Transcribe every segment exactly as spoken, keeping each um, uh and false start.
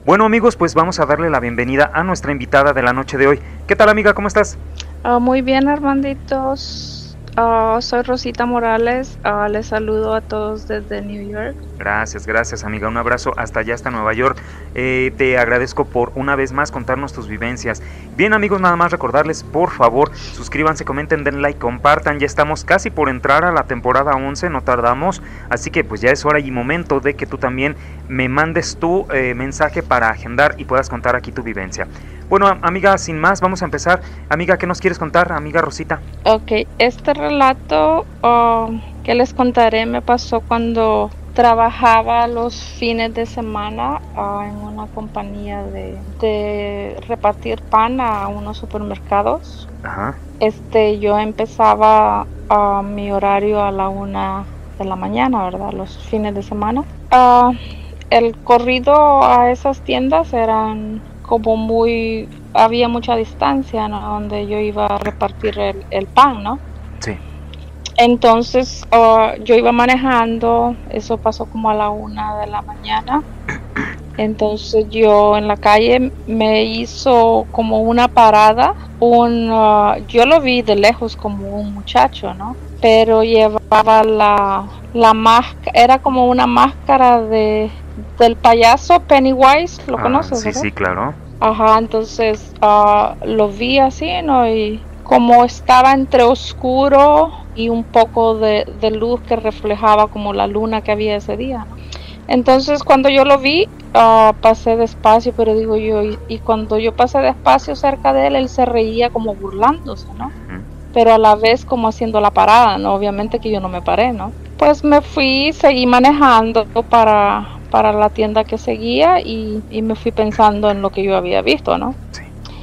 Bueno amigos, pues vamos a darle la bienvenida a nuestra invitada de la noche de hoy. ¿Qué tal amiga? ¿Cómo estás? Uh, muy bien, Armanditos. Uh, soy Rosita Morales. Uh, les saludo a todos desde New York. Gracias, gracias amiga. Un abrazo hasta allá, hasta Nueva York. Eh, te agradezco por una vez más contarnos tus vivencias. Bien amigos, nada más recordarles, por favor, suscríbanse, comenten, den like, compartan. Ya estamos casi por entrar a la temporada once, no tardamos. Así que pues ya es hora y momento de que tú también me mandes tu eh, mensaje para agendar y puedas contar aquí tu vivencia. Bueno, amiga, sin más, vamos a empezar. Amiga, ¿qué nos quieres contar, amiga Rosita? Ok, este relato uh, que les contaré me pasó cuando trabajaba los fines de semana uh, en una compañía de, de repartir pan a unos supermercados. Ajá. Este, yo empezaba uh, mi horario a la una de la mañana, ¿verdad? Los fines de semana. Uh, el corrido a esas tiendas eran como muy, había mucha distancia, ¿no? Donde yo iba a repartir el, el pan, ¿no? Sí. Entonces uh, yo iba manejando, eso pasó como a la una de la mañana. Entonces yo en la calle me hizo como una parada, un, uh, yo lo vi de lejos como un muchacho, ¿no? Pero llevaba la, la máscara, era como una máscara de, del payaso Pennywise, ¿lo ah, conoces? Sí, ¿verdad? sí, claro. Ajá, entonces uh, lo vi así, ¿no? Y como estaba entre oscuro y un poco de, de luz que reflejaba como la luna que había ese día, ¿no? Entonces cuando yo lo vi, uh, pasé despacio, pero digo yo, y, y cuando yo pasé despacio cerca de él, él se reía como burlándose, ¿no? Uh-huh. Pero a la vez como haciendo la parada, ¿no? Obviamente que yo no me paré, ¿no? Pues me fui, seguí manejando para, para la tienda que seguía y, y me fui pensando en lo que yo había visto, ¿no? Sí.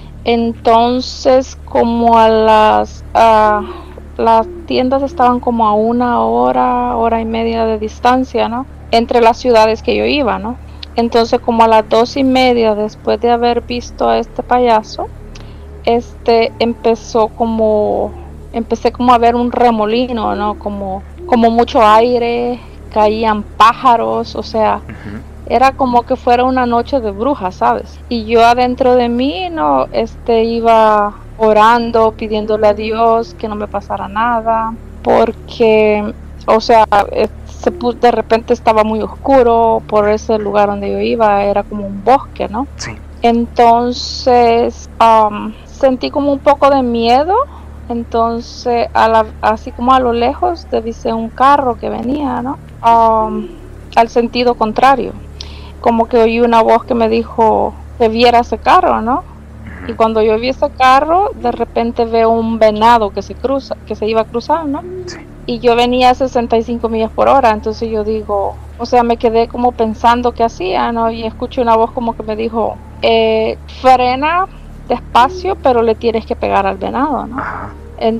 Entonces como a las... Uh, las tiendas estaban como a una hora, hora y media de distancia, ¿no? Entre las ciudades que yo iba, ¿no? Entonces como a las dos y media después de haber visto a este payaso, este empezó como, empecé como a ver un remolino, ¿no? Como, como mucho aire, caían pájaros, o sea, uh-huh. Era como que fuera una noche de brujas, ¿sabes? Y yo adentro de mí, ¿no? Este iba orando, pidiéndole a Dios que no me pasara nada, porque, o sea, se puso, de repente estaba muy oscuro por ese lugar donde yo iba, era como un bosque, ¿no? Sí. Entonces um, sentí como un poco de miedo, entonces a la, así como a lo lejos divisé un carro que venía, ¿no? Um, al sentido contrario, como que oí una voz que me dijo que viera ese carro, ¿no? Y cuando yo vi ese carro, de repente veo un venado que se cruza, que se iba a cruzar, ¿no? Sí. Y yo venía a sesenta y cinco millas por hora, entonces yo digo, o sea, me quedé como pensando qué hacía, ¿no? Y escuché una voz como que me dijo, eh, frena despacio, pero le tienes que pegar al venado, ¿no? Ajá.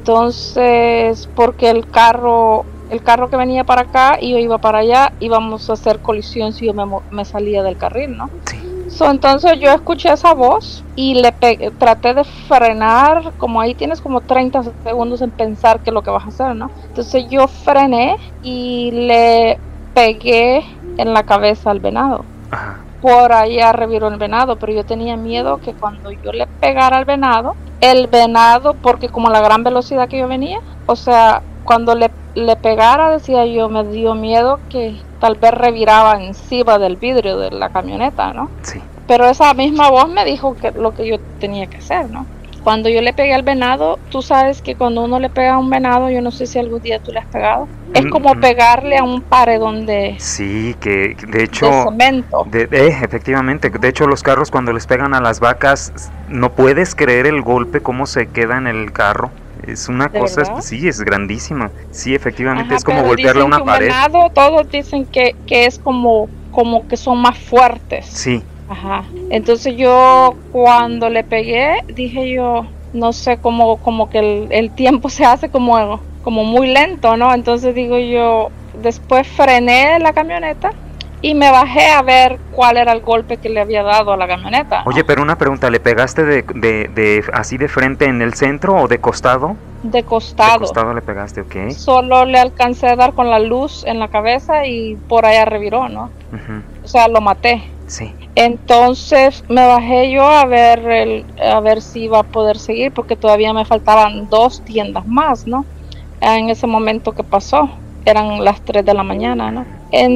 Entonces, porque el carro, el carro que venía para acá y yo iba para allá, íbamos a hacer colisión si yo me, me salía del carril, ¿no? Sí. So, entonces yo escuché esa voz y le pegué, traté de frenar, como ahí tienes como treinta segundos en pensar qué es lo que vas a hacer, ¿no? Entonces yo frené y le pegué en la cabeza al venado. Ajá. Por allá reviró el venado, pero yo tenía miedo que cuando yo le pegara al venado, el venado, porque como la gran velocidad que yo venía, o sea, cuando le, le pegara, decía yo, me dio miedo que tal vez reviraba encima del vidrio de la camioneta, ¿no? Sí. Pero esa misma voz me dijo que lo que yo tenía que hacer, ¿no? Cuando yo le pegué al venado, tú sabes que cuando uno le pega a un venado, yo no sé si algún día tú le has pegado, es como pegarle a un paredón de... Sí, que de hecho... De cemento. De, de, efectivamente, de hecho los carros cuando les pegan a las vacas, no puedes creer el golpe, cómo se queda en el carro. Es una cosa, ¿verdad? Sí, es grandísima. Sí, efectivamente. Ajá, es como golpearle a una pared. Venado, todos dicen que, que es como, como que son más fuertes. Sí. Ajá. Entonces yo cuando le pegué, dije yo, no sé, como, como que el, el tiempo se hace como, como muy lento, ¿no? Entonces digo yo, después frené la camioneta y me bajé a ver cuál era el golpe que le había dado a la camioneta, ¿no? Oye, pero una pregunta, ¿le pegaste de, de, de así de frente en el centro o de costado? De costado. De costado le pegaste, ok. Solo le alcancé a dar con la luz en la cabeza y por allá reviró, ¿no? Uh-huh. O sea, lo maté. Sí. Entonces me bajé yo a ver el, a ver si iba a poder seguir, porque todavía me faltaban dos tiendas más, ¿no? En ese momento que pasó, eran las tres de la mañana, ¿no?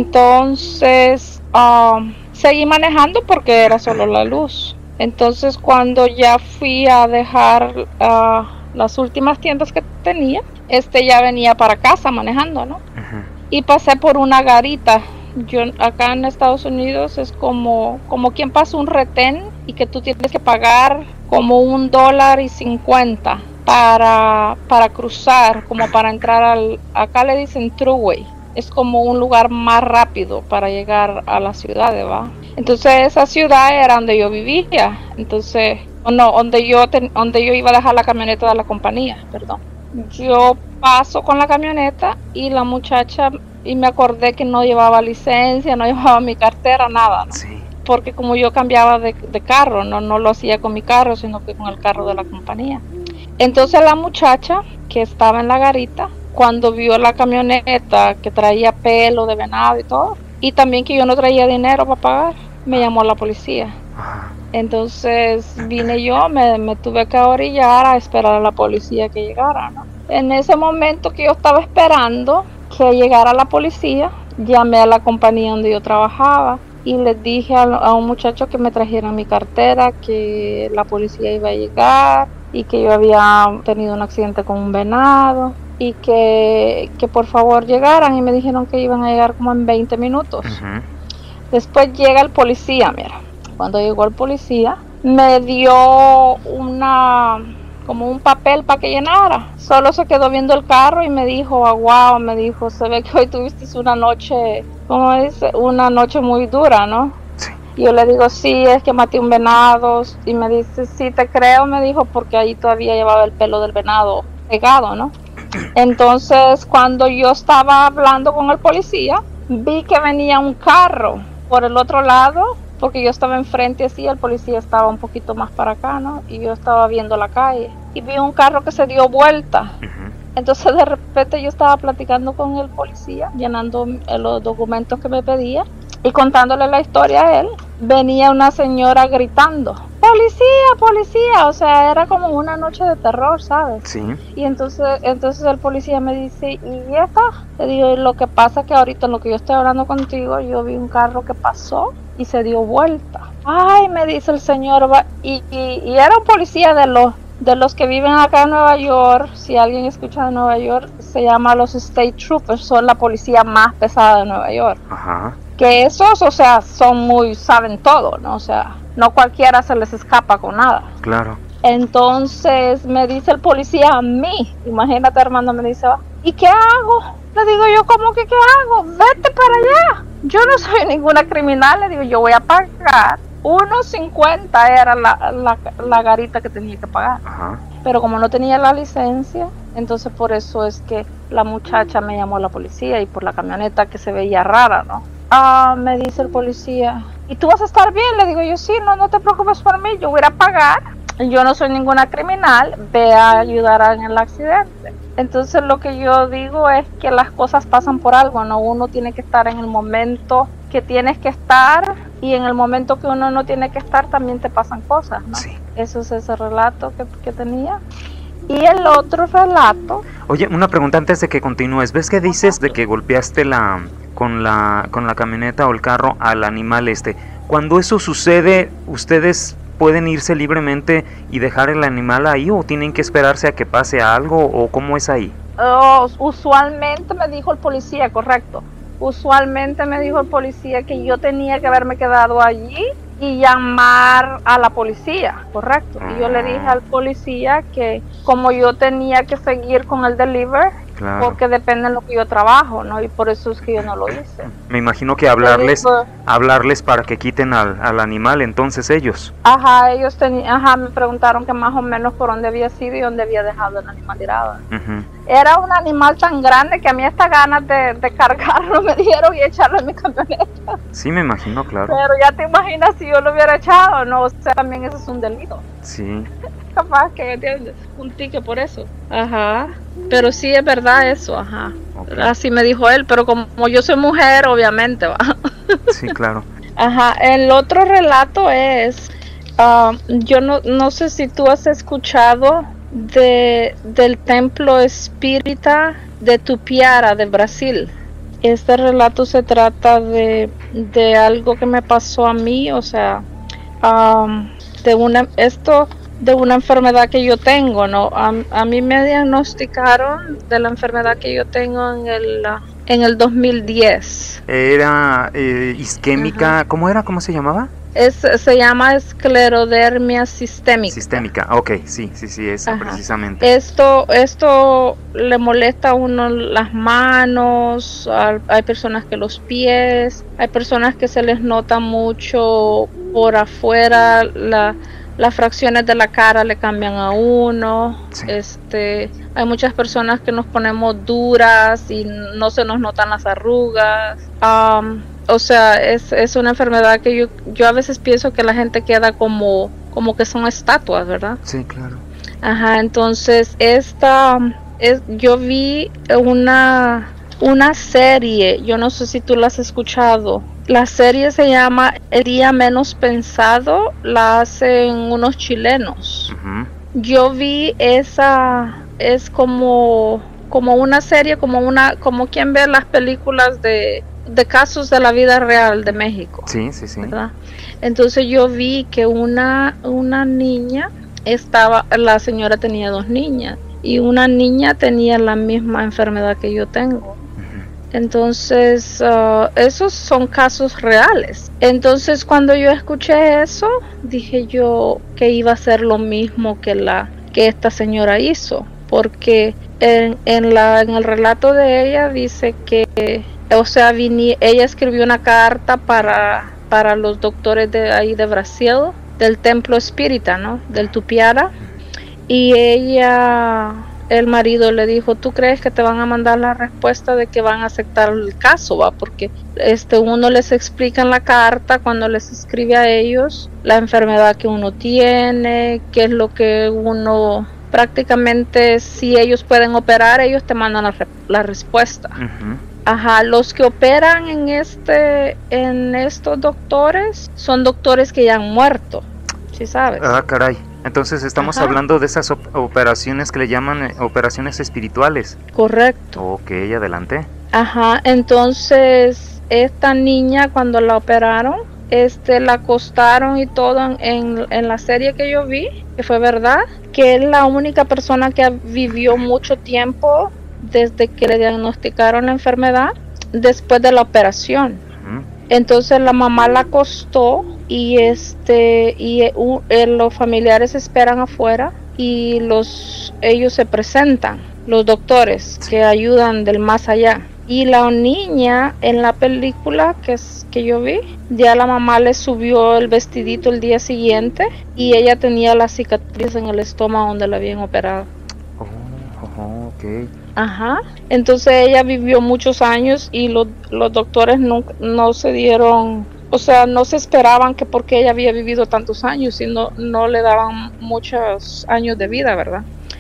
Entonces um, seguí manejando porque era solo la luz. Entonces cuando ya fui a dejar uh, las últimas tiendas que tenía, este ya venía para casa manejando, ¿no? Uh-huh. Y pasé por una garita. Yo acá en Estados Unidos es como, como quien pasa un retén y que tú tienes que pagar como un dólar y cincuenta para, para cruzar, como para entrar al, acá le dicen throughway, es como un lugar más rápido para llegar a la ciudad, ¿va? Entonces esa ciudad era donde yo vivía, entonces, no, donde yo, ten, donde yo iba a dejar la camioneta de la compañía, perdón. Yo paso con la camioneta y la muchacha, y me acordé que no llevaba licencia, no llevaba mi cartera, nada, ¿no? Sí. Porque como yo cambiaba de, de carro, no, no lo hacía con mi carro, sino que con el carro de la compañía. Entonces la muchacha que estaba en la garita, cuando vio la camioneta que traía pelo de venado y todo, y también que yo no traía dinero para pagar, me llamó a la policía. Ajá. Entonces vine yo, me, me tuve que orillar a esperar a la policía que llegara, ¿no? En ese momento que yo estaba esperando que llegara la policía, llamé a la compañía donde yo trabajaba y les dije a, a un muchacho que me trajeran mi cartera, que la policía iba a llegar y que yo había tenido un accidente con un venado y que, que por favor llegaran, y me dijeron que iban a llegar como en veinte minutos. Uh-huh. Después llega el policía, mira, cuando llegó el policía me dio una... como un papel para que llenara. Solo se quedó viendo el carro y me dijo, ah, wow, me dijo, se ve que hoy tuviste una noche, ¿cómo dice? Una noche muy dura, ¿no? Sí. Y yo le digo, sí, es que maté un venado. Y me dice, sí, te creo, me dijo, porque ahí todavía llevaba el pelo del venado pegado, ¿no? Entonces, cuando yo estaba hablando con el policía, vi que venía un carro por el otro lado, porque yo estaba enfrente así, el policía estaba un poquito más para acá, ¿no? Y yo estaba viendo la calle y vi un carro que se dio vuelta. Uh-huh. Entonces de repente yo estaba platicando con el policía, llenando los documentos que me pedía y contándole la historia a él. Venía una señora gritando, policía, policía, o sea, era como una noche de terror, ¿sabes? Sí. Y entonces, entonces el policía me dice, ¿y esta? Le digo, lo que pasa es que ahorita en lo que yo estoy hablando contigo, yo vi un carro que pasó y se dio vuelta. Ay, me dice el señor, y, y, y era un policía de los de los que viven acá en Nueva York. Si alguien escucha de Nueva York, se llama los State Troopers, son la policía más pesada de Nueva York. Ajá. Que esos, o sea, son muy, saben todo, ¿no? O sea, no cualquiera se les escapa con nada. Claro. Entonces me dice el policía a mí, imagínate, hermano, me dice, ¿y qué hago? Le digo yo, ¿cómo que qué hago? Vete para allá. Yo no soy ninguna criminal, le digo, yo voy a pagar uno cincuenta era la, la, la garita que tenía que pagar. Ajá. Pero como no tenía la licencia, entonces por eso es que la muchacha me llamó a la policía, y por la camioneta que se veía rara, ¿no? Ah, me dice el policía, ¿y tú vas a estar bien? Le digo yo, sí, no, no te preocupes por mí, yo voy a ir a pagar. Yo no soy ninguna criminal, ve a ayudar en el accidente. Entonces lo que yo digo es que las cosas pasan por algo, ¿no? Uno tiene que estar en el momento que tienes que estar, y en el momento que uno no tiene que estar también te pasan cosas, ¿no? Sí. Eso es ese relato que, que tenía. Y el otro relato... Oye, una pregunta antes de que continúes. ¿Ves que dices de que golpeaste la con la con la camioneta o el carro al animal este? Cuando eso sucede, ¿ustedes pueden irse libremente y dejar el animal ahí, o tienen que esperarse a que pase algo, o cómo es ahí? Oh, usualmente me dijo el policía, correcto. Usualmente me dijo el policía que yo tenía que haberme quedado allí y llamar a la policía, correcto. Y yo le dije al policía que como yo tenía que seguir con el delivery, claro, porque depende de lo que yo trabajo, ¿no? Y por eso es que yo no lo hice. Me imagino que hablarles, digo, hablarles para que quiten al, al animal, entonces ellos. Ajá, ellos tenían, ajá, me preguntaron que más o menos por dónde había sido y dónde había dejado el animal tirado. Uh-huh. Era un animal tan grande que a mí hasta ganas de, de cargarlo me dieron y echarlo en mi camioneta. Sí, me imagino, claro. Pero ya te imaginas si yo lo hubiera echado, ¿no? O sea, también eso es un delito. Sí. Capaz que, ¿entiendes? Un ticket por eso. Ajá. Pero sí es verdad eso, ajá. Okay. Así me dijo él, pero como yo soy mujer, obviamente, va. Sí, claro. Ajá, el otro relato es, ah, yo no, no sé si tú has escuchado de, del templo espírita de Tupiara, de Brasil. Este relato se trata de, de algo que me pasó a mí, o sea, um, de una, esto de una enfermedad que yo tengo, ¿no? A, a mí me diagnosticaron de la enfermedad que yo tengo en el, en el dos mil diez. Era eh, isquémica, Ajá. ¿Cómo era? ¿Cómo se llamaba? Es, se llama esclerodermia sistémica. Sistémica, ok, sí, sí, sí, esa Ajá. precisamente. Esto, esto le molesta a uno las manos, hay personas que los pies, hay personas que se les nota mucho por afuera, la, las fracciones de la cara le cambian a uno, sí. este, hay muchas personas que nos ponemos duras y no se nos notan las arrugas. Um, O sea, es, es una enfermedad que yo, yo a veces pienso que la gente queda como, como que son estatuas, ¿verdad? Sí, claro. Ajá, entonces esta, es, yo vi una, una serie, yo no sé si tú la has escuchado. La serie se llama El Día Menos Pensado, la hacen unos chilenos. Uh-huh. Yo vi esa, es como, como una serie, como una, como quien ve las películas de de casos de la vida real de México. Sí, sí, sí. ¿Verdad? Entonces yo vi que una, una niña estaba, la señora tenía dos niñas y una niña tenía la misma enfermedad que yo tengo. Uh-huh. Entonces, uh, esos son casos reales. Entonces, cuando yo escuché eso, dije yo que iba a ser lo mismo que la que esta señora hizo, porque en, en la en el relato de ella dice que o sea, vini, ella escribió una carta para, para los doctores de ahí de Brasil, del templo espírita, ¿no? Del Tupiara. Y ella, el marido le dijo, ¿tú crees que te van a mandar la respuesta de que van a aceptar el caso, va? Porque este, uno les explica en la carta, cuando les escribe a ellos, la enfermedad que uno tiene, qué es lo que uno... Prácticamente, si ellos pueden operar, ellos te mandan la, la respuesta. Uh-huh. Ajá, los que operan en este, en estos doctores, son doctores que ya han muerto, ¿sí sabes? Ah, caray. Entonces estamos Ajá. hablando de esas op- operaciones que le llaman eh, operaciones espirituales. Correcto. Ok, adelante. Ajá, entonces esta niña cuando la operaron, este, la acostaron y todo en, en, en la serie que yo vi, que fue verdad, que es la única persona que vivió mucho tiempo desde que le diagnosticaron la enfermedad después de la operación. Uh-huh. Entonces la mamá la acostó y este y uh, eh, los familiares esperan afuera y los ellos se presentan, los doctores que ayudan del más allá. Y la niña en la película que es que yo vi, ya la mamá le subió el vestidito el día siguiente y ella tenía la cicatriz en el estómago donde la habían operado. Oh, oh, okay. Ajá, entonces ella vivió muchos años y lo, los doctores no, no se dieron, o sea, no se esperaban que porque ella había vivido tantos años y no, no le daban muchos años de vida, ¿verdad?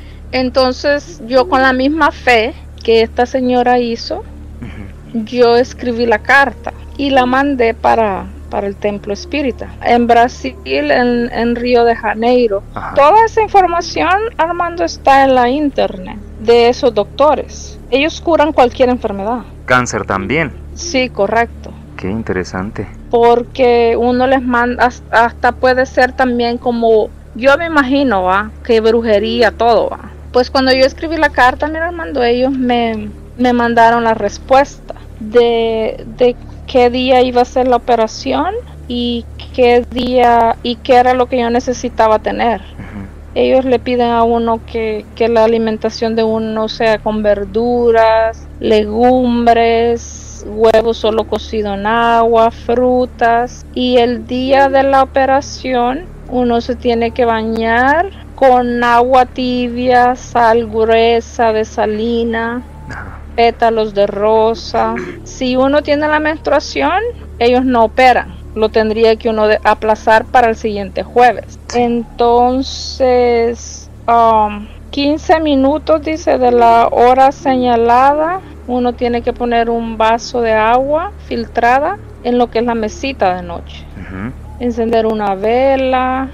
Entonces yo con la misma fe que esta señora hizo, uh-huh. yo escribí la carta y la mandé para, para el templo espírita en Brasil, en, en Río de Janeiro. Ajá. Toda esa información, Armando, está en la internet de esos doctores. Ellos curan cualquier enfermedad. Cáncer también. Sí, correcto. Qué interesante. Porque uno les manda, hasta puede ser también como, yo me imagino, ¿va? Que brujería, todo, ¿va? Pues cuando yo escribí la carta, mira, Armando, ellos me, me mandaron la respuesta de, de qué día iba a ser la operación y qué día y qué era lo que yo necesitaba tener. Uh-huh. Ellos le piden a uno que, que la alimentación de uno sea con verduras, legumbres, huevos solo cocido en agua, frutas. Y el día de la operación uno se tiene que bañar con agua tibia, sal gruesa de salina, pétalos de rosa. Si uno tiene la menstruación, ellos no operan, lo tendría que uno de aplazar para el siguiente jueves. Entonces, um, quince minutos, dice, de la hora señalada, uno tiene que poner un vaso de agua filtrada en lo que es la mesita de noche. Ujú. Encender una vela,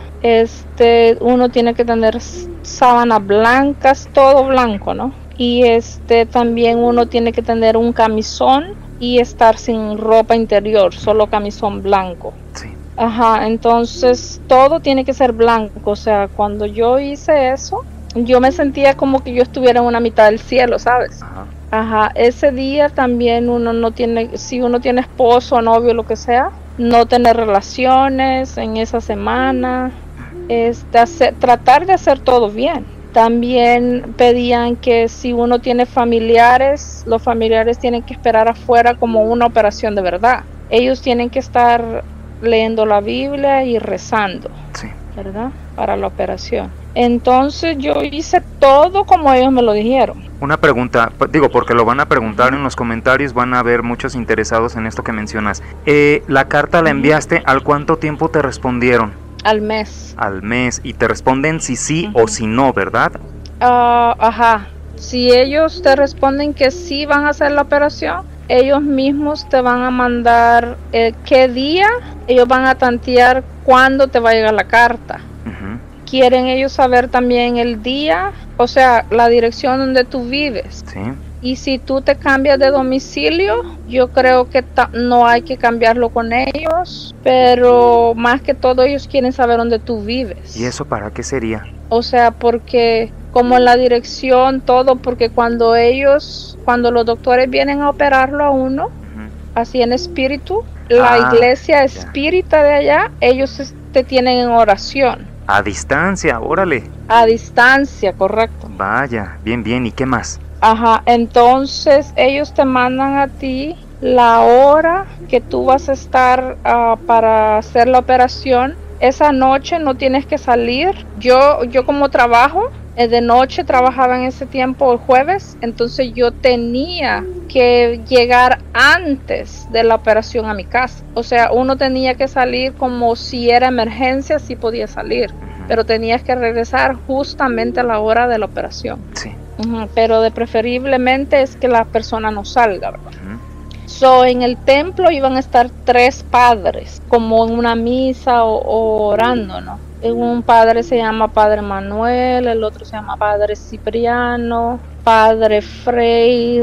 este, uno tiene que tener s- sábanas blancas, todo blanco, ¿no? Y este, también uno tiene que tener un camisón y estar sin ropa interior, solo camisón blanco. Sí. Ajá, entonces todo tiene que ser blanco. O sea, cuando yo hice eso, yo me sentía como que yo estuviera en una mitad del cielo, ¿sabes? Ajá. Ajá, ese día también uno no tiene, si uno tiene esposo, novio, lo que sea, no tener relaciones en esa semana, es de hacer, tratar de hacer todo bien. También pedían que si uno tiene familiares, los familiares tienen que esperar afuera como una operación de verdad. Ellos tienen que estar leyendo la Biblia y rezando, Sí. ¿verdad? Para la operación. Entonces yo hice todo como ellos me lo dijeron. Una pregunta, p- digo, porque lo van a preguntar en los comentarios, van a haber muchos interesados en esto que mencionas. Eh, la carta la Ujú. enviaste, ¿al cuánto tiempo te respondieron? Al mes. Al mes, y te responden si sí Ujú. o si no, ¿verdad? Ah, ajá. Si ellos te responden que sí van a hacer la operación, ellos mismos te van a mandar eh, qué día, ellos van a tantear cuándo te va a llegar la carta. Ujú. Quieren ellos saber también el día, o sea, la dirección donde tú vives. Sí. Y si tú te cambias de domicilio, yo creo que ta- no hay que cambiarlo con ellos, pero más que todo ellos quieren saber dónde tú vives. ¿Y eso para qué sería? O sea, porque como la dirección, todo, porque cuando ellos, cuando los doctores vienen a operarlo a uno, Ujú. así en espíritu, la Ah, iglesia ya. espírita de allá, ellos es- te tienen en oración, A distancia, órale. a distancia, correcto. Vaya, bien, bien, ¿y qué más? Ajá, entonces ellos te mandan a ti la hora que tú vas a estar ah, para hacer la operación. Esa noche no tienes que salir. Yo, yo como trabajo, eh, de noche trabajaba en ese tiempo el jueves, entonces yo tenía que llegar antes de la operación a mi casa. O sea, uno tenía que salir como si era emergencia, sí podía salir, Ujú. pero tenías que regresar justamente a la hora de la operación. Sí. Ujú, pero de preferiblemente es que la persona no salga, ¿verdad? Ujú. So, en el templo iban a estar tres padres, como en una misa o, o orando, ¿no? Un padre se llama Padre Manuel, el otro se llama Padre Cipriano, Padre Frei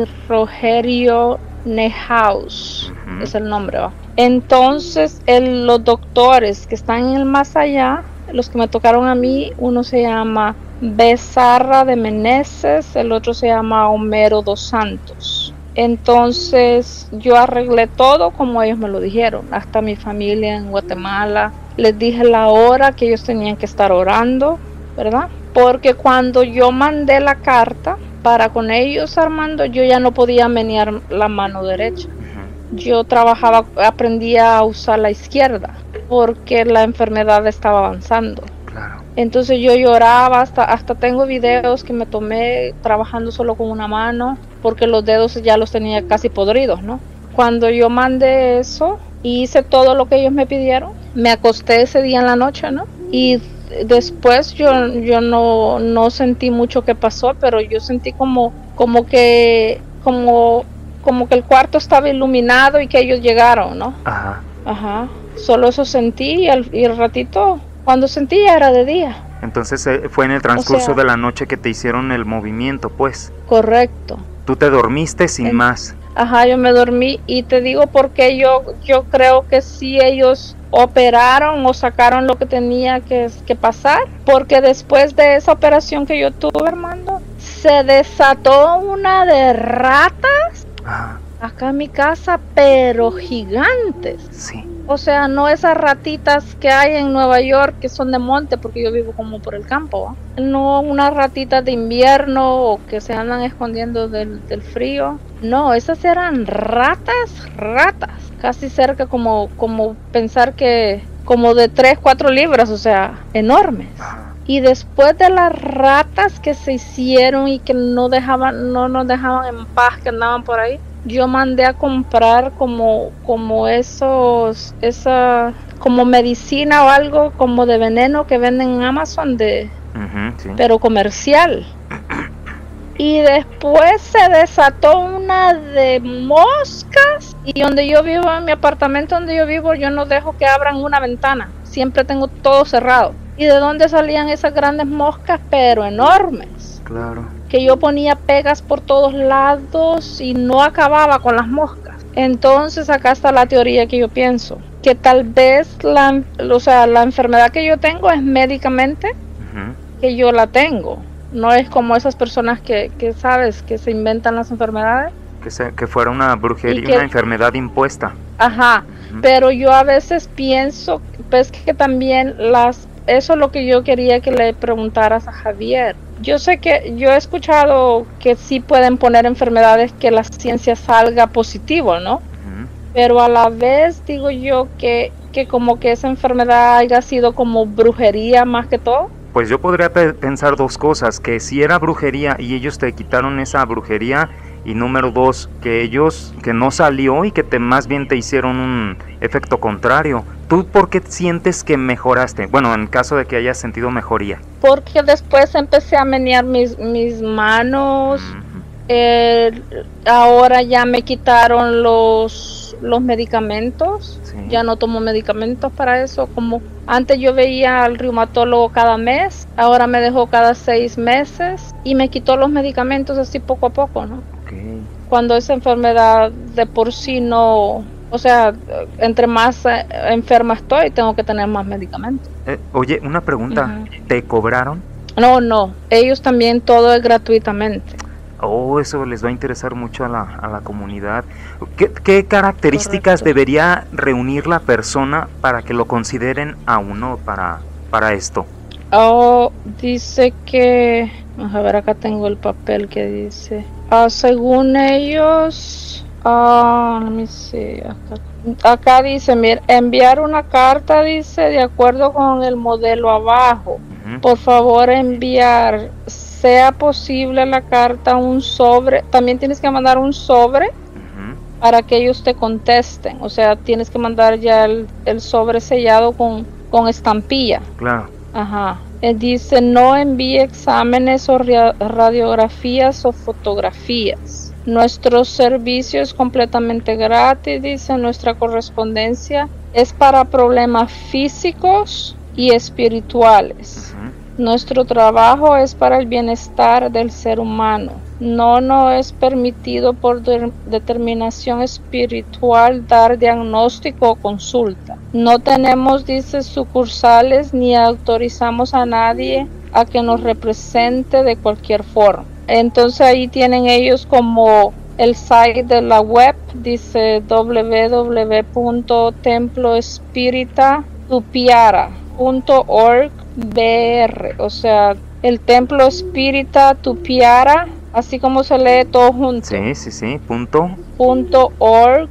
Rogerio Nehaus, Ujú. es el nombre, ¿va? Entonces, el- los doctores que están en el más allá, los que me tocaron a mí, uno se llama Bezarra de Meneses, el otro se llama Homero dos Santos. Entonces yo arreglé todo como ellos me lo dijeron, hasta mi familia en Guatemala. Les dije la hora que ellos tenían que estar orando, ¿verdad? Porque cuando yo mandé la carta para con ellos, Armando, yo ya no podía menear la mano derecha. Ujú. Yo trabajaba, aprendí a usar la izquierda porque la enfermedad estaba avanzando. Claro. Entonces yo lloraba, hasta, hasta tengo videos que me tomé trabajando solo con una mano, porque los dedos ya los tenía casi podridos, ¿no? Cuando yo mandé eso y hice todo lo que ellos me pidieron, me acosté ese día en la noche, ¿no? Y después yo, yo no, no sentí mucho que pasó, pero yo sentí como, como que, como, como que el cuarto estaba iluminado y que ellos llegaron, ¿no? Ajá. Ajá, solo eso sentí y el, y el ratito, cuando sentí ya era de día. Entonces eh, fue en el transcurso sea- de la noche que te hicieron el movimiento, pues. Correcto. Tú te dormiste sin En- más. Ajá, yo me dormí y te digo porque yo, yo creo que sí ellos operaron o sacaron lo que tenía que, que pasar, porque después de esa operación que yo tuve, Armando, se desató una de ratas Ajá. acá en mi casa, pero gigantes. Sí. O sea, no esas ratitas que hay en Nueva York que son de monte, porque yo vivo como por el campo, ¿va? No unas ratitas de invierno o que se andan escondiendo del, del frío. No, esas eran ratas, ratas. Casi cerca como, como pensar que como de tres, cuatro libras, o sea, enormes. Ajá. Y después de las ratas que se hicieron y que no dejaban, no nos dejaban en paz, que andaban por ahí, yo mandé a comprar como, como esos, esa, como medicina o algo como de veneno que venden en Amazon, de, Ujú, sí. pero comercial. Y después se desató una de moscas Y donde yo vivo, en mi apartamento donde yo vivo, yo no dejo que abran una ventana. Siempre tengo todo cerrado. ¿Y de dónde salían esas grandes moscas? Pero enormes. Claro. Que yo ponía pegas por todos lados y no acababa con las moscas. Entonces acá está la teoría que yo pienso. Que tal vez la, o sea, la enfermedad que yo tengo es médicamente uh-huh. que yo la tengo. No es como esas personas que, que sabes, que se inventan las enfermedades. Que, se, que fuera una brujería, que, una enfermedad impuesta. Ajá, uh-huh. Pero yo a veces pienso, pues que también las, eso es lo que yo quería que le preguntaras a Javier. Yo sé que, yo he escuchado que sí pueden poner enfermedades que la ciencia salga positivo, ¿no? Uh-huh. Pero a la vez digo yo que, que como que esa enfermedad haya sido como brujería más que todo. Pues yo podría pe- pensar dos cosas, que si era brujería y ellos te quitaron esa brujería, y número dos, que ellos, que no salió y que te más bien te hicieron un efecto contrario. ¿Tú por qué sientes que mejoraste? Bueno, en caso de que hayas sentido mejoría. Porque después empecé a menear mis, mis manos, uh-huh. eh, ahora ya me quitaron los, los medicamentos, sí. Ya no tomo medicamentos para eso, como antes yo veía al reumatólogo cada mes, ahora me dejó cada seis meses y me quitó los medicamentos así poco a poco, ¿no? Okay. Cuando esa enfermedad de por sí no, o sea, entre más eh, enferma estoy, tengo que tener más medicamentos. Eh, oye, una pregunta, uh-huh. ¿Te cobraron? No, no, ellos también todo es gratuitamente. Oh, eso les va a interesar mucho a la, a la comunidad. ¿Qué, qué características Correcto. Debería reunir la persona para que lo consideren a uno para, para esto? Oh, dice que, a ver, acá tengo el papel que dice, uh, según ellos, uh, let me see, acá, acá dice, mira, enviar una carta, dice, de acuerdo con el modelo abajo, uh-huh. Por favor enviar, sea posible la carta, un sobre, también tienes que mandar un sobre uh-huh. para que ellos te contesten, o sea, tienes que mandar ya el, el sobre sellado con, con estampilla. Claro. Ajá. Él dice, no envíe exámenes o radiografías o fotografías. Nuestro servicio es completamente gratis, dice, nuestra correspondencia es para problemas físicos y espirituales. Uh-huh. Nuestro trabajo es para el bienestar del ser humano. No nos es permitido por de- determinación espiritual dar diagnóstico o consulta. No tenemos, dice, sucursales ni autorizamos a nadie a que nos represente de cualquier forma. Entonces ahí tienen ellos como el site de la web, dice doble u doble u doble u punto templo espírita tupiara punto org b r, o sea, el Templo Espírita Tupiara, así como se lee todo junto. Sí, sí, sí, punto. Punto org.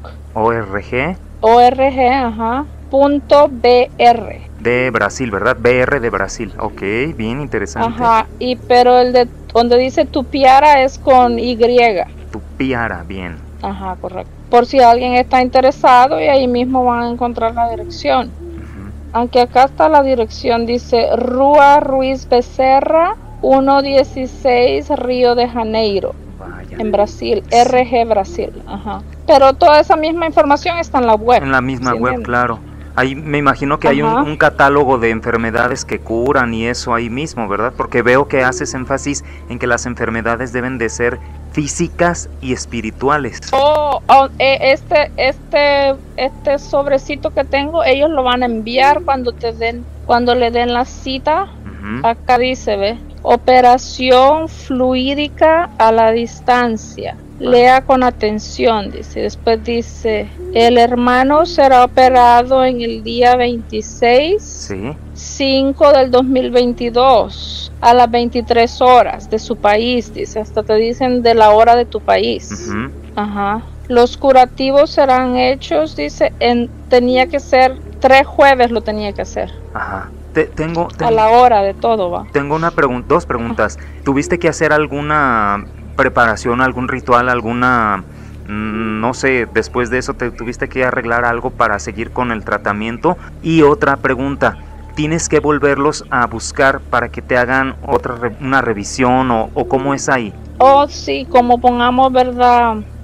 org. Org, ajá. Punto br. De Brasil, ¿verdad? B R de Brasil. Ok, bien interesante. Ajá, y pero el de donde dice Tupiara es con Y. Tupiara, bien. Ajá, correcto. Por si alguien está interesado y ahí mismo van a encontrar la dirección. Aunque acá está la dirección, dice Rua Ruiz Becerra, ciento dieciséis, Río de Janeiro, Vaya. En Brasil, sí. R G Brasil. Ajá. Pero toda esa misma información está en la web. En la misma ¿sí web, entiendes? Claro. Ahí me imagino que Ajá. hay un, un catálogo de enfermedades que curan y eso ahí mismo, ¿verdad? Porque veo que haces énfasis en que las enfermedades deben de ser físicas y espirituales. Oh, oh eh, este, este, este sobrecito que tengo, ellos lo van a enviar cuando te den, cuando le den la cita. Uh-huh. Acá dice, ve, operación fluídica a la distancia. Lea con atención, dice. Después dice, el hermano será operado en el día veintiséis, sí. cinco del dos mil veintidós, a las veintitrés horas de su país, dice. Hasta te dicen de la hora de tu país. Uh-huh. Ajá. Los curativos serán hechos, dice, en, tenía que ser tres jueves, lo tenía que hacer. Ajá. Te, tengo, tengo, a la hora de todo, va. Tengo una pregun- dos preguntas. Ajá. ¿Tuviste que hacer alguna preparación, algún ritual, alguna, no sé, después de eso te tuviste que arreglar algo para seguir con el tratamiento? Y otra pregunta, ¿tienes que volverlos a buscar para que te hagan otra re- una revisión o, o cómo es ahí? Oh, sí, como pongamos, verdad,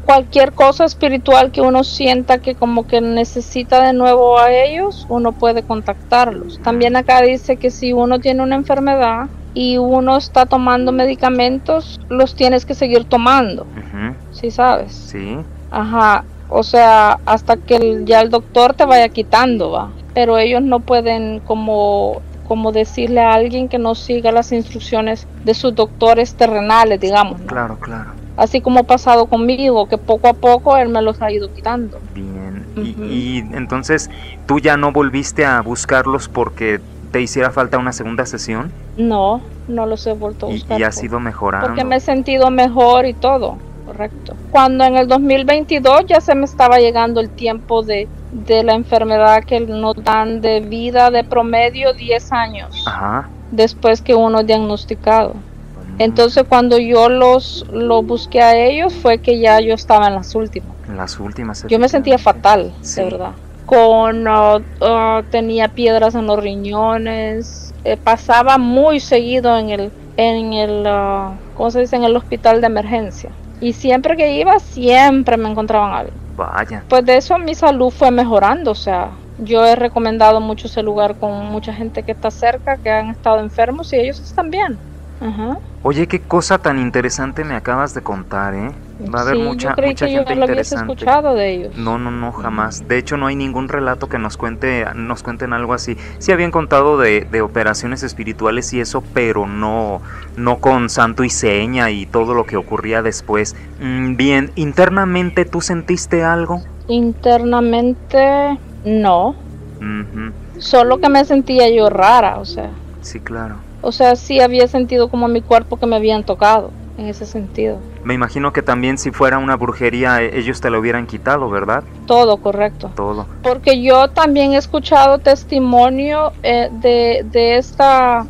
cualquier cosa espiritual que uno sienta que como que necesita de nuevo a ellos, uno puede contactarlos. También acá dice que si uno tiene una enfermedad y uno está tomando medicamentos, los tienes que seguir tomando. Ujú. ¿Sí sabes? Sí. Ajá. O sea, hasta que el- ya el doctor te vaya quitando, va. Pero ellos no pueden como, como decirle a alguien que no siga las instrucciones de sus doctores terrenales, digamos, ¿no? Claro, claro. Así como ha pasado conmigo, que poco a poco él me los ha ido quitando. Bien. Ujú. Y, y entonces, ¿tú ya no volviste a buscarlos porque te hiciera falta una segunda sesión? No, no los he vuelto a Y, buscar. y has por- ido mejorando. Porque me he sentido mejor y todo, correcto. Cuando en el dos mil veintidós ya se me estaba llegando el tiempo de, de la enfermedad que nos dan de vida de promedio diez años Ajá. después que uno es diagnosticado. Mm, Entonces cuando yo los, los busqué a ellos fue que ya yo estaba en las últimas. las últimas. Yo me sentía efectivamente. fatal, Sí. de verdad. Con, uh, uh, tenía piedras en los riñones, eh, pasaba muy seguido en el, en el, uh, ¿cómo se dice? En el hospital de emergencia. Y siempre que iba, siempre me encontraban algo. Vaya. Pues de eso mi salud fue mejorando, o sea, yo he recomendado mucho ese lugar con mucha gente que está cerca, que han estado enfermos y ellos están bien. Ajá. Oye, qué cosa tan interesante me acabas de contar, ¿eh? Va a haber Sí, mucha, yo creí mucha que yo gente no lo hubiese interesante. escuchado de ellos. No, no, no, jamás. De hecho, no hay ningún relato que nos cuente, nos cuenten algo así. Sí habían contado de, de operaciones espirituales y eso, pero no, no con santo y seña y todo lo que ocurría después. Mm, bien, internamente, ¿tú sentiste algo? Internamente, no. Ujú. Solo que me sentía yo rara, o sea. Sí, claro. O sea, sí había sentido como mi cuerpo que me habían tocado, en ese sentido. Me imagino que también si fuera una brujería, e- ellos te lo hubieran quitado, ¿verdad? Todo correcto. Todo. Porque yo también he escuchado testimonio eh, de, de esta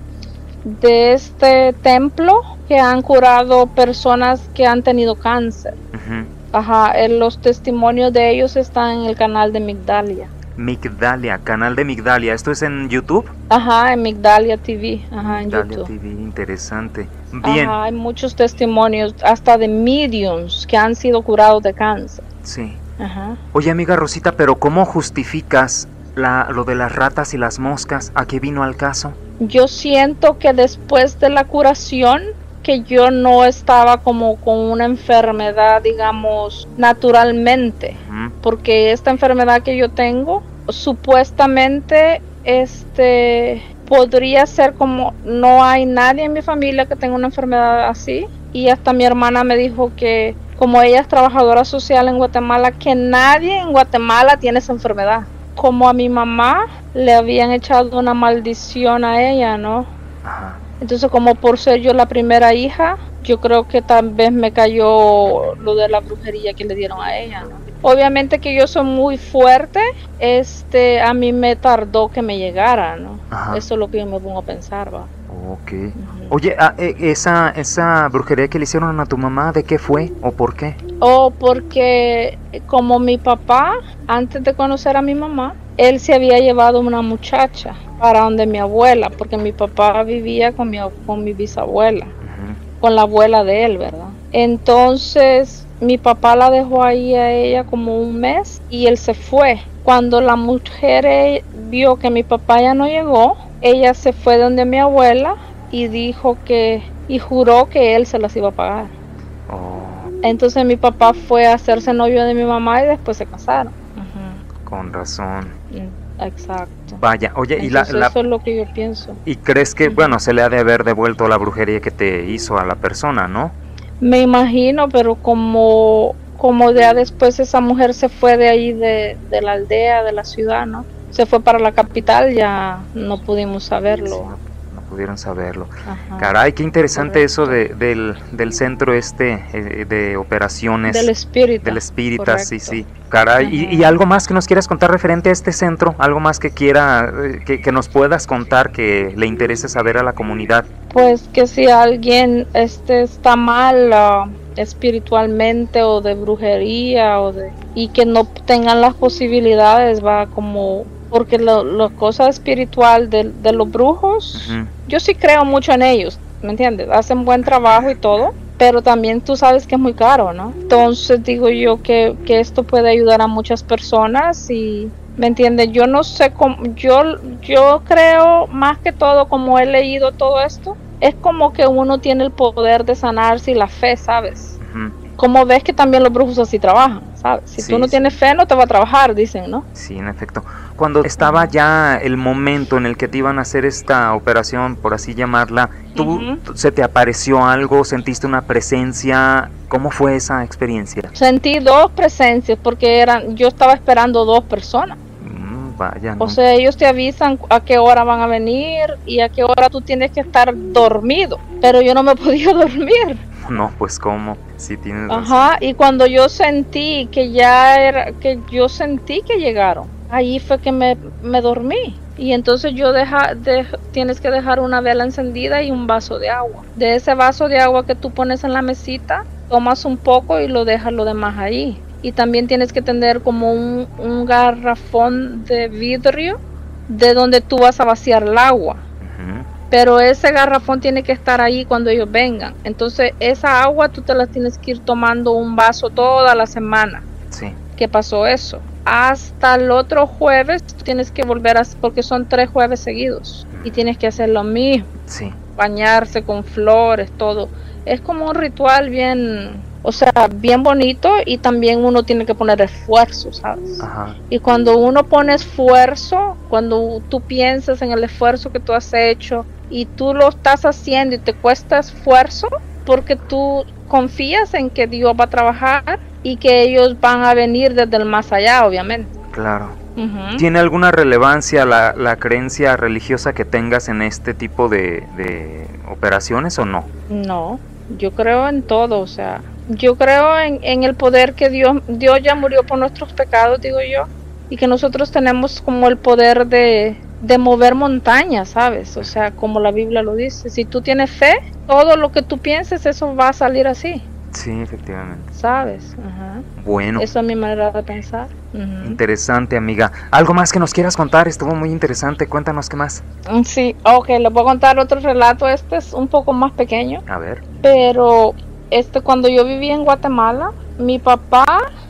de este templo que han curado personas que han tenido cáncer. Ujú. Ajá, eh, los testimonios de ellos están en el canal de Migdalia. Migdalia, canal de Migdalia. ¿Esto es en YouTube? Ajá, en Migdalia T V. Ajá, en Migdalia YouTube. T V, interesante. Bien, Ajá, hay muchos testimonios, hasta de mediums que han sido curados de cáncer. sí. Ajá. Oye, amiga Rosita, pero ¿cómo justificas la, lo de las ratas y las moscas? ¿A qué vino al caso? Yo siento que después de la curación, que yo no estaba como con una enfermedad, digamos, naturalmente, Ujú. porque esta enfermedad que yo tengo, supuestamente, este, podría ser como, no hay nadie en mi familia que tenga una enfermedad así, y hasta mi hermana me dijo que, como ella es trabajadora social en Guatemala, que nadie en Guatemala tiene esa enfermedad. Como a mi mamá le habían echado una maldición a ella, ¿no? Ajá. Entonces, como por ser yo la primera hija, yo creo que tal vez me cayó lo de la brujería que le dieron a ella, ¿no? Obviamente que yo soy muy fuerte, este, a mí me tardó que me llegara, ¿no? Ajá. Eso es lo que yo me pongo a pensar, va. Ok. Ujú. Oye, ah, eh, esa, esa brujería que le hicieron a tu mamá, ¿de qué fue o por qué? O porque como mi papá, antes de conocer a mi mamá, él se había llevado una muchacha para donde mi abuela, porque mi papá vivía con mi, con mi bisabuela, Ujú. con la abuela de él, ¿verdad? Entonces mi papá la dejó ahí a ella como un mes y él se fue. Cuando la mujer eh, vio que mi papá ya no llegó, ella se fue donde mi abuela y dijo que, y juró que él se las iba a pagar. Oh, Entonces mi papá fue a hacerse novio de mi mamá y después se casaron. Ujú. con razón. Mm, Exacto. Vaya, oye, y la, Entonces la- eso es lo que yo pienso. y crees que, Ujú. bueno, se le ha de haber devuelto la brujería que te hizo a la persona, ¿no? Me imagino, pero como, como ya después esa mujer se fue de ahí de, de la aldea, de la ciudad, ¿no? Se fue para la capital, ya no pudimos Sí, saberlo. no, no pudieron saberlo. Ajá. Caray, qué interesante Correcto. eso de, del, del centro este eh, de operaciones Del espíritu. del espírita, sí, correcto. sí. Caray, y, Ajá. y algo más que nos quieras contar referente a este centro, algo más que quiera, eh, que, que nos puedas contar que le interese saber a la comunidad. Pues que si alguien este está mal ah, espiritualmente o de brujería o de y que no tengan las posibilidades, va como porque lo- la cosa espiritual de, de los brujos, Ujú. yo sí creo mucho en ellos, ¿me entiendes? Hacen buen trabajo y todo, pero también tú sabes que es muy caro, ¿no? Entonces digo yo que, que esto puede ayudar a muchas personas y, ¿me entiendes? Yo no sé cómo, yo, yo creo más que todo, como he leído todo esto, es como que uno tiene el poder de sanarse y la fe, ¿sabes? Uh-huh. Como ves que también los brujos así trabajan, ¿sabes? Si sí, tú no sí. tienes fe, no te va a trabajar, dicen, ¿no? Sí, en efecto. Cuando estaba ya el momento en el que te iban a hacer esta operación, por así llamarla, ¿tú uh-huh. se te apareció algo? ¿Sentiste una presencia? ¿Cómo fue esa experiencia? Sentí dos presencias porque eran, yo estaba esperando dos personas. Mm, vaya, ¿no? O sea, ellos te avisan a qué hora van a venir y a qué hora tú tienes que estar dormido, pero yo no me podía dormir. No, pues cómo, sí tienes razón. Ajá, y cuando yo sentí que ya era, que yo sentí que llegaron, ahí fue que me, me dormí. Y entonces yo deja, de, tienes que dejar una vela encendida y un vaso de agua. De ese vaso de agua que tú pones en la mesita, tomas un poco y lo dejas lo demás ahí. Y también tienes que tener como un, un garrafón de vidrio de donde tú vas a vaciar el agua. Uh-huh. Pero ese garrafón tiene que estar ahí cuando ellos vengan. Entonces esa agua tú te la tienes que ir tomando un vaso toda la semana. Sí. ¿Qué pasó eso? Hasta el otro jueves tú tienes que volver a, porque son tres jueves seguidos. Y tienes que hacer lo mismo. Sí. Bañarse con flores, todo. Es como un ritual bien, o sea, bien bonito, y también uno tiene que poner esfuerzo, ¿sabes? Ajá. Y cuando uno pone esfuerzo, cuando tú piensas en el esfuerzo que tú has hecho y tú lo estás haciendo y te cuesta esfuerzo, porque tú confías en que Dios va a trabajar y que ellos van a venir desde el más allá, obviamente. Claro. Uh-huh. ¿Tiene alguna relevancia la, la creencia religiosa que tengas en este tipo de, de operaciones o no? No, yo creo en todo, o sea, yo creo en, en el poder que Dios, Dios ya murió por nuestros pecados, digo yo, y que nosotros tenemos como el poder de, de mover montañas, ¿sabes? O sea, como la Biblia lo dice, si tú tienes fe, todo lo que tú pienses, eso va a salir así. Sí, efectivamente. ¿Sabes? Ajá. Bueno. Esa es mi manera de pensar. Uh-huh. Interesante, amiga. ¿Algo más que nos quieras contar? Estuvo muy interesante. Cuéntanos qué más. Sí, ok, les voy a contar otro relato. Este es un poco más pequeño. A ver. Pero este, cuando yo vivía en Guatemala, mi papá,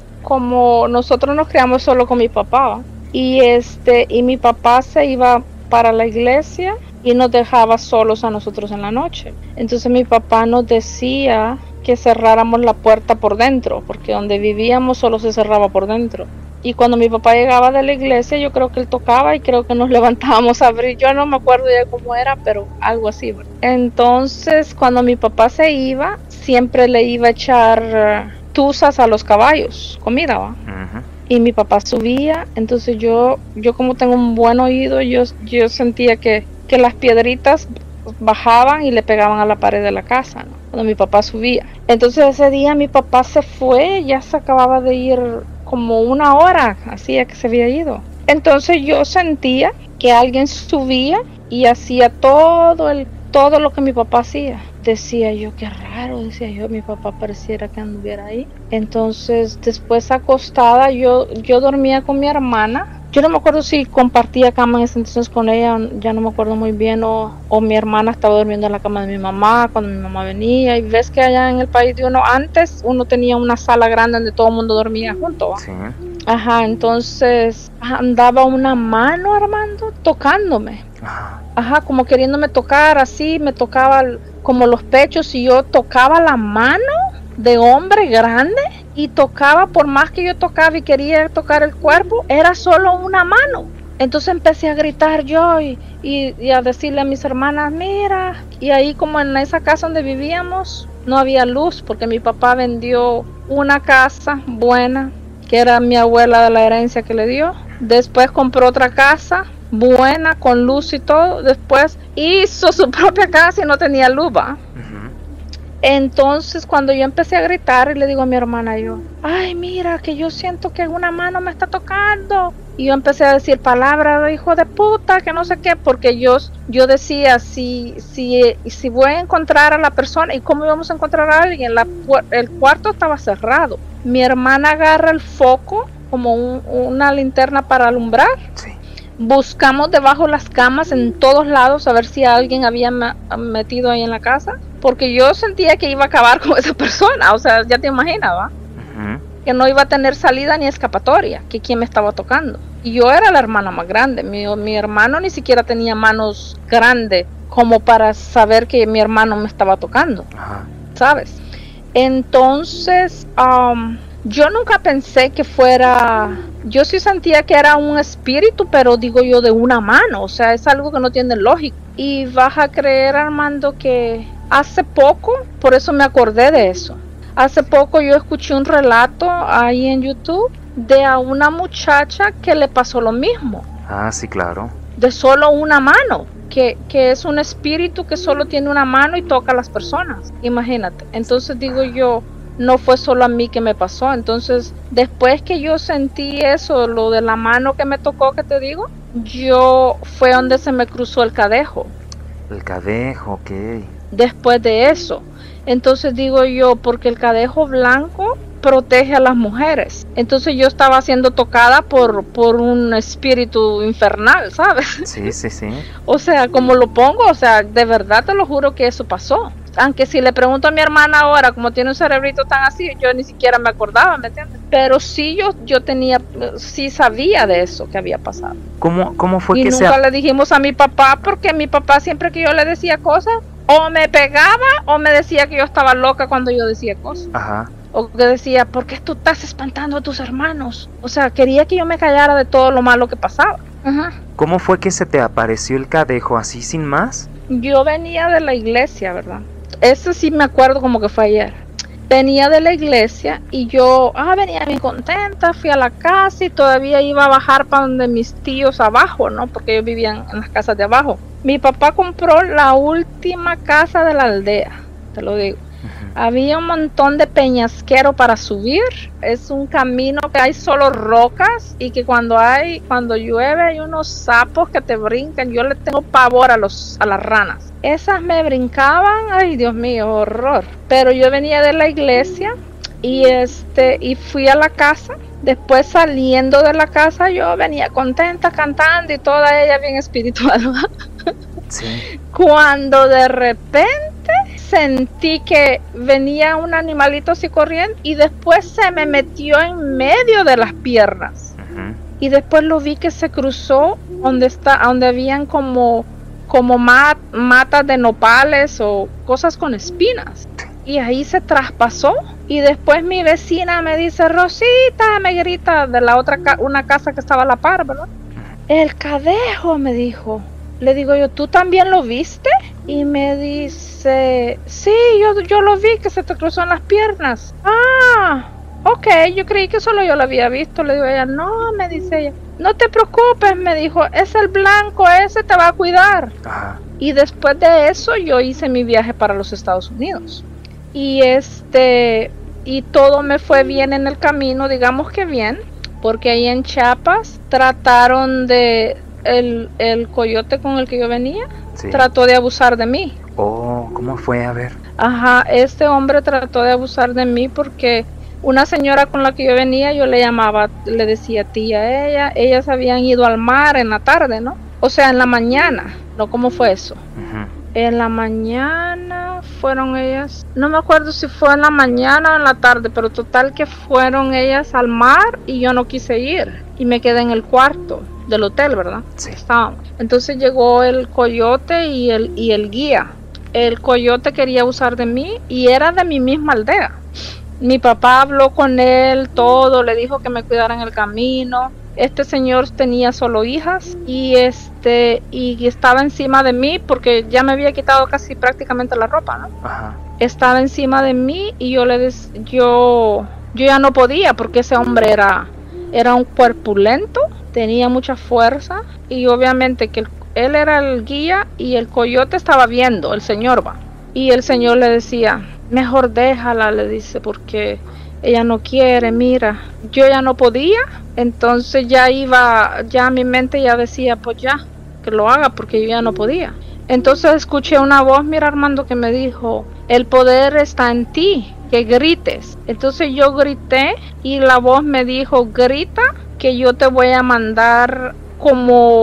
como nosotros nos criamos solo con mi papá, y este, y mi papá se iba para la iglesia y nos dejaba solos a nosotros en la noche. Entonces mi papá nos decía que cerráramos la puerta por dentro, porque donde vivíamos solo se cerraba por dentro. Y cuando mi papá llegaba de la iglesia, yo creo que él tocaba y creo que nos levantábamos a abrir. Yo no me acuerdo ya cómo era, pero algo así. Entonces, cuando mi papá se iba, siempre le iba a echar tuzas a los caballos, comida, ¿va? Uh-huh. Y mi papá subía, entonces yo, yo como tengo un buen oído, yo, yo sentía que, que las piedritas bajaban y le pegaban a la pared de la casa, ¿no? Cuando mi papá subía. Entonces ese día mi papá se fue, ya se acababa de ir como una hora, hacía que se había ido. Entonces yo sentía que alguien subía y hacía todo el todo lo que mi papá hacía. Decía yo, qué raro, decía yo, mi papá pareciera que anduviera ahí. Entonces después acostada, yo, yo dormía con mi hermana. Yo no me acuerdo si compartía cama en ese entonces con ella, ya no me acuerdo muy bien, o, o mi hermana estaba durmiendo en la cama de mi mamá cuando mi mamá venía. Y ves que allá en el país de uno, antes uno tenía una sala grande donde todo el mundo dormía junto, ¿va? Sí. Ajá, entonces andaba una mano, Armando, tocándome. Ajá. Ajá, como queriéndome tocar, así, me tocaba como los pechos y yo tocaba la mano de hombre grande y tocaba, por más que yo tocaba y quería tocar el cuerpo, era solo una mano. Entonces empecé a gritar yo y, y, y a decirle a mis hermanas, mira, y ahí como en esa casa donde vivíamos no había luz porque mi papá vendió una casa buena, que era mi abuela de la herencia que le dio. Después compró otra casa buena, con luz y todo. Después hizo su propia casa y no tenía luz, ¿va? Uh-huh. Entonces cuando yo empecé a gritar y le digo a mi hermana yo, ay, mira, que yo siento que una mano me está tocando. Y yo empecé a decir palabras de hijo de puta, que no sé qué, porque yo, yo decía, si, si, si voy a encontrar a la persona, ¿y cómo íbamos a encontrar a alguien? La, el cuarto estaba cerrado. Mi hermana agarra el foco, como un, una linterna para alumbrar. Sí. Buscamos debajo las camas en todos lados a ver si alguien había ma- metido ahí en la casa. porque yo sentía que iba a acabar con esa persona, o sea, ya te imaginas, ¿va? Uh-huh. Que no iba a tener salida ni escapatoria, que quién me estaba tocando. Y yo era la hermana más grande, mi, mi hermano ni siquiera tenía manos grandes como para saber que mi hermano me estaba tocando, uh-huh. ¿sabes? Entonces, um, yo nunca pensé que fuera, yo sí sentía que era un espíritu, pero digo yo de una mano, o sea, es algo que no tiene lógica. Y vas a creer, Armando, que hace poco, por eso me acordé de eso, hace poco yo escuché un relato ahí en YouTube de a una muchacha que le pasó lo mismo. Ah, sí, claro. De solo una mano, que, que es un espíritu que solo tiene una mano y toca a las personas, imagínate. Entonces digo yo, no fue solo a mí que me pasó. Entonces, después que yo sentí eso, lo de la mano que me tocó, que te digo, yo fue donde se me cruzó el cadejo. El cadejo, ok. Después de eso, entonces digo yo, porque el cadejo blanco protege a las mujeres. Entonces yo estaba siendo tocada por, por un espíritu infernal, ¿sabes? Sí, sí, sí. O sea, como lo pongo, o sea, de verdad te lo juro que eso pasó. Aunque si le pregunto a mi hermana ahora, como tiene un cerebrito tan así, yo ni siquiera me acordaba, ¿me entiendes? Pero sí yo, yo tenía, sí sabía de eso que había pasado. ¿Cómo, cómo fue y que nunca se... le dijimos a mi papá, porque mi papá siempre que yo le decía cosas, o me pegaba o me decía que yo estaba loca cuando yo decía cosas. Ajá. O que decía, ¿por qué tú estás espantando a tus hermanos? O sea, quería que yo me callara de todo lo malo que pasaba. Ajá. ¿Cómo fue que se te apareció el cadejo así sin más? Yo venía de la iglesia, ¿verdad? Eso sí me acuerdo como que fue ayer. Venía de la iglesia y yo, ah, venía bien contenta, fui a la casa y todavía iba a bajar para donde mis tíos abajo, ¿no? Porque ellos vivían en las casas de abajo. Mi papá compró la última casa de la aldea, te lo digo. Había un montón de peñasquero para subir. Es un camino que hay solo rocas y que cuando hay, cuando llueve hay unos sapos que te brincan. Yo le tengo pavor a los, a las ranas. Esas me brincaban, ay Dios mío, horror. Pero yo venía de la iglesia y este y fui a la casa. Después saliendo de la casa yo venía contenta cantando y toda ella bien espiritual. Sí. Cuando de repente sentí que venía un animalito así corriendo y después se me metió en medio de las piernas. Uh-huh. Y después lo vi que se cruzó donde está, donde habían como, como mat, matas de nopales o cosas con espinas. Y ahí se traspasó. Y después mi vecina me dice, Rosita, me grita de la otra ca- una casa que estaba a la par, ¿verdad? El cadejo, me dijo. Le digo yo, ¿tú también lo viste? Y me dice, sí, yo, yo lo vi, que se te cruzó en las piernas. Ah, ok, yo creí que solo yo lo había visto. Le digo a ella, no, me dice ella, no te preocupes, me dijo, es el blanco, ese te va a cuidar. Ajá. Y después de eso yo hice mi viaje para los Estados Unidos. Y este, y todo me fue bien en el camino, digamos que bien, porque ahí en Chiapas trataron de... El, el coyote con el que yo venía, sí, trató de abusar de mí. Oh, ¿cómo fue? A ver. Ajá, este hombre trató de abusar de mí porque una señora con la que yo venía, yo le llamaba, le decía tía a ella, ellas habían ido al mar en la tarde, ¿no? O sea, en la mañana, ¿no? ¿Cómo fue eso? Uh-huh. En la mañana fueron ellas, no me acuerdo si fue en la mañana o en la tarde, pero total que fueron ellas al mar y yo no quise ir y me quedé en el cuarto del hotel, ¿verdad? Sí. Estábamos. Entonces llegó el coyote y el, y el guía. El coyote quería abusar de mí y era de mi misma aldea. Mi papá habló con él, todo, le dijo que me cuidara en el camino. Este señor tenía solo hijas y este y estaba encima de mí porque ya me había quitado casi prácticamente la ropa, ¿no? Ajá. Estaba encima de mí y yo le des, yo yo ya no podía porque ese hombre era era un corpulento, tenía mucha fuerza y obviamente que el, él era el guía y el coyote estaba viendo, el señor va. Y el señor le decía, mejor déjala, le dice, porque ella no quiere, mira. Yo ya no podía, entonces ya iba, ya mi mente ya decía, pues ya, que lo haga porque yo ya no podía. Entonces escuché una voz, mira Armando, que me dijo, el poder está en ti, que grites. Entonces yo grité y la voz me dijo, grita, que yo te voy a mandar como,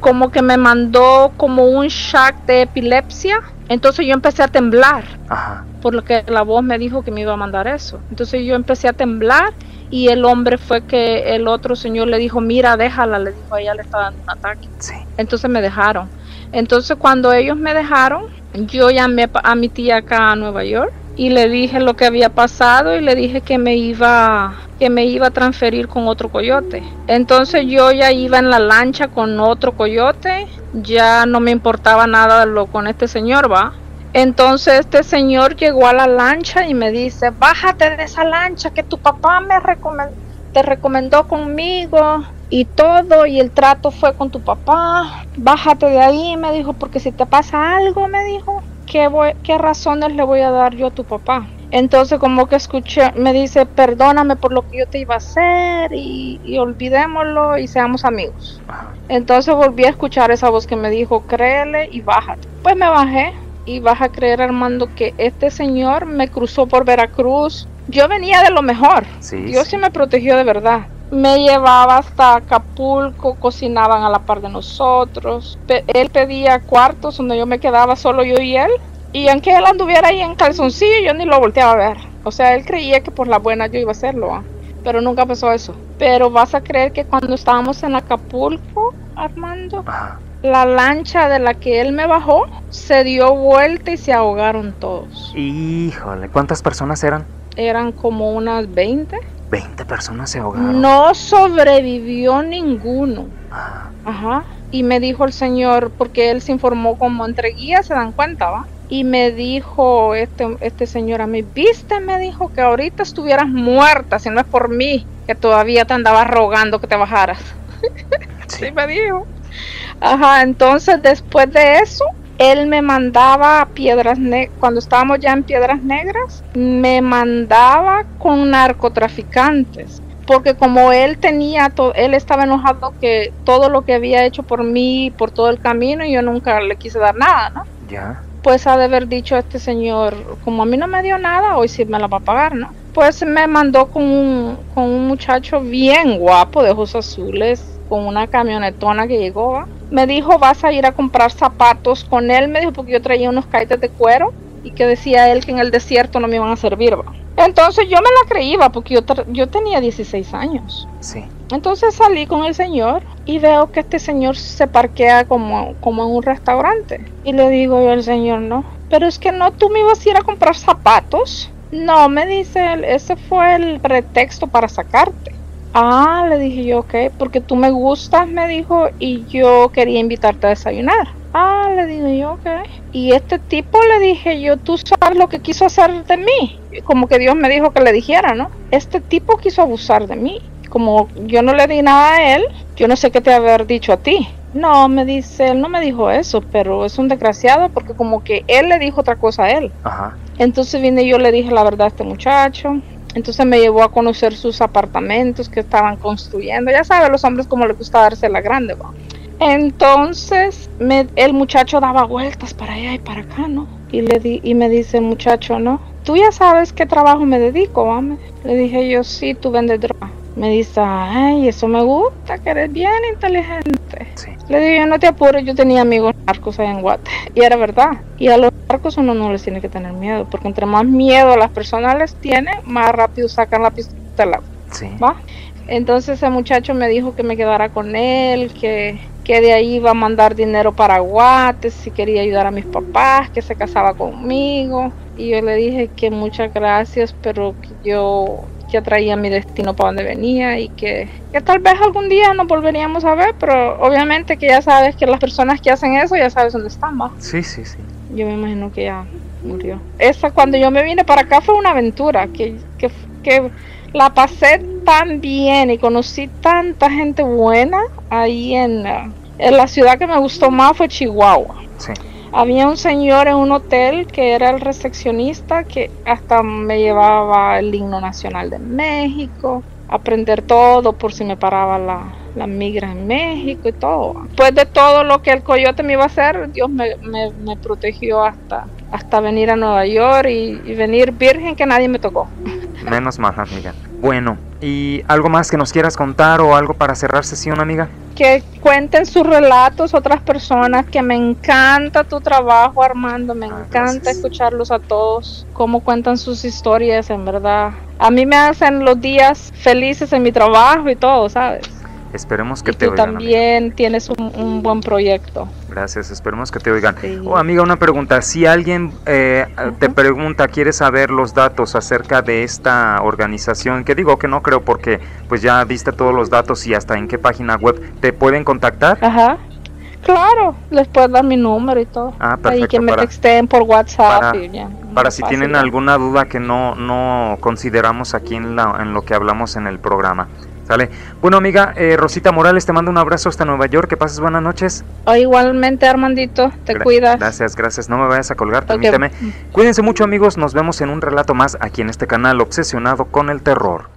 como que me mandó como un shock de epilepsia. Entonces yo empecé a temblar. Ajá. Por lo que la voz me dijo que me iba a mandar eso. Entonces yo empecé a temblar y el hombre fue que el otro señor le dijo, mira, déjala, le dijo, a ella le está dando un ataque. Sí. Entonces me dejaron. Entonces cuando ellos me dejaron, yo llamé a mi tía acá a Nueva York y le dije lo que había pasado y le dije que me iba que me iba a transferir con otro coyote. Entonces yo ya iba en la lancha con otro coyote, ya no me importaba nada lo con este señor, va. Entonces este señor llegó a la lancha y me dice, bájate de esa lancha que tu papá me recomendó, te recomendó conmigo y todo, y el trato fue con tu papá, bájate de ahí, me dijo, porque si te pasa algo, me dijo, ¿qué, voy, qué razones le voy a dar yo a tu papá? Entonces como que escuché, me dice, perdóname por lo que yo te iba a hacer y, y olvidémoslo y seamos amigos. Entonces volví a escuchar esa voz que me dijo, créele y bájate. Pues me bajé. Y vas a creer, Armando, que este señor me cruzó por Veracruz. Yo venía de lo mejor. Sí, Dios sí. sí me protegió de verdad. Me llevaba hasta Acapulco, cocinaban a la par de nosotros. Pe- él pedía cuartos donde yo me quedaba solo yo y él. Y aunque él anduviera ahí en calzoncillo, yo ni lo volteaba a ver. O sea, él creía que por la buena yo iba a hacerlo, ¿eh? Pero nunca pasó eso. Pero vas a creer que cuando estábamos en Acapulco, Armando, Ajá. la lancha de la que él me bajó se dio vuelta y se ahogaron todos. Híjole, ¿cuántas personas eran? Eran como unas veinte. veinte personas se ahogaron. No sobrevivió ninguno. Ajá. Ajá. Y me dijo el señor, porque él se informó como entre guías, se dan cuenta, ¿va? Y me dijo este, este señor a mí, viste, me dijo que ahorita estuvieras muerta, si no es por mí, que todavía te andaba rogando que te bajaras. Sí. Sí me dijo. Ajá, entonces después de eso, él me mandaba a Piedras Negras, cuando estábamos ya en Piedras Negras, me mandaba con narcotraficantes, porque como él tenía, to- él estaba enojado que todo lo que había hecho por mí, por todo el camino, y yo nunca le quise dar nada, ¿no? Ya. Pues ha de haber dicho este señor, como a mí no me dio nada, hoy sí me la va a pagar, ¿no? Pues me mandó con un, con un muchacho bien guapo de ojos azules, con una camionetona que llegó, ¿va? Me dijo, vas a ir a comprar zapatos con él, me dijo, porque yo traía unos caites de cuero y que decía él que en el desierto no me iban a servir, ¿va? Entonces yo me la creí, ¿va? Porque yo, yo tenía dieciséis años. Sí. Entonces salí con el señor y veo que este señor se parquea como, como en un restaurante. Y le digo yo al señor, no, pero es que no, tú me ibas a ir a comprar zapatos. No, me dice él, ese fue el pretexto para sacarte. Ah, le dije yo, ok, porque tú me gustas, me dijo, y yo quería invitarte a desayunar. Ah, le digo yo, ok. Y este tipo, le dije yo, tú sabes lo que quiso hacer de mí. Como que Dios me dijo que le dijera, ¿no? Este tipo quiso abusar de mí. Como yo no le di nada a él, yo no sé qué te haber dicho a ti. No, me dice, él no me dijo eso, pero es un desgraciado porque como que él le dijo otra cosa a él. Ajá. Entonces vine y yo le dije la verdad a este muchacho. Entonces me llevó a conocer sus apartamentos que estaban construyendo. Ya sabes, los hombres como les gusta darse la grande, ¿va? Entonces me, el muchacho daba vueltas para allá y para acá, ¿no? Y, le di, y me dice el muchacho, ¿no? Tú ya sabes qué trabajo me dedico, ¿va? Le dije yo, sí, tú vendes droga. Me dice, ay, eso me gusta, que eres bien inteligente. Sí. Le digo, yo no te apures, yo tenía amigos narcos allá en Guate. Y era verdad. Y a los narcos uno no les tiene que tener miedo, porque entre más miedo las personas les tienen, más rápido sacan la pistola. Sí. ¿Va? Entonces ese muchacho me dijo que me quedara con él, que, que de ahí iba a mandar dinero para Guate, si quería ayudar a mis papás, que se casaba conmigo. Y yo le dije que muchas gracias, pero que yo ya traía mi destino para donde venía y que, que tal vez algún día nos volveríamos a ver, pero obviamente que ya sabes que las personas que hacen eso ya sabes dónde están, ¿va? Sí, sí, sí. Yo me imagino que ya murió. Esa, cuando yo me vine para acá, fue una aventura, que, que, que la pasé tan bien y conocí tanta gente buena ahí en, en la ciudad. Que me gustó más fue Chihuahua. Sí. Había un señor en un hotel que era el recepcionista, que hasta me llevaba el himno nacional de México, aprender todo por si me paraba la, la migra en México y todo. Después de todo lo que el coyote me iba a hacer, Dios me, me, me protegió hasta, hasta venir a Nueva York y, y venir virgen, que nadie me tocó. Menos mal, amiga. Bueno, ¿Y algo más que nos quieras contar o algo para cerrar sesión, amiga? Que cuenten sus relatos otras personas, que me encanta tu trabajo, Armando, me Ah, encanta gracias. escucharlos a todos, cómo cuentan sus historias, en verdad. A mí me hacen los días felices en mi trabajo y todo, ¿sabes? Esperemos que Y te tú oigan, amiga. también tienes un, un buen proyecto. Gracias, esperemos que te oigan. Sí. Oh, amiga, una pregunta. Si alguien eh, Ujú. te pregunta, quiere saber los datos acerca de esta organización, que digo que no creo porque pues ya viste todos los datos y hasta en qué página web, ¿te pueden contactar? Ajá. Claro, les puedo dar mi número y todo. Ah, Ahí perfecto, que me para- texten por WhatsApp. para- y ya, Para más si fácil, tienen ya. alguna duda que no, no consideramos aquí en, la, en lo que hablamos en el programa. ¿Sale? Bueno, amiga, eh, Rosita Morales, te mando un abrazo hasta Nueva York, que pases buenas noches. O igualmente, Armandito, te Gra- cuidas. Gracias, gracias. No me vayas a colgar, Ok. permíteme. Cuídense mucho, amigos. Nos vemos en un relato más aquí en este canal obsesionado con el terror.